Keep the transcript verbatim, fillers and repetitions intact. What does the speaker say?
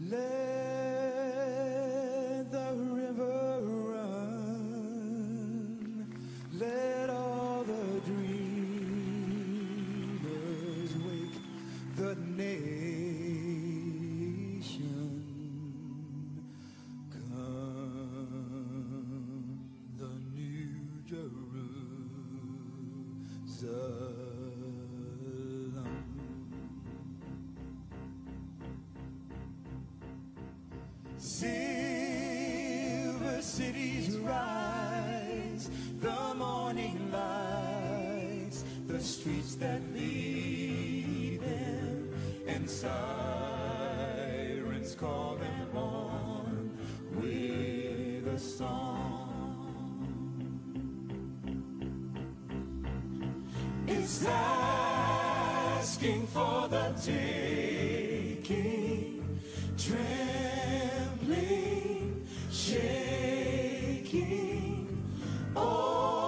Let the river run, let all the dreamers wake the nation. Come the New Jerusalem. Silver cities rise, the morning lights, the streets that lead them, and sirens call them on with a song. It's asking for the taking, trembling, shaking, oh.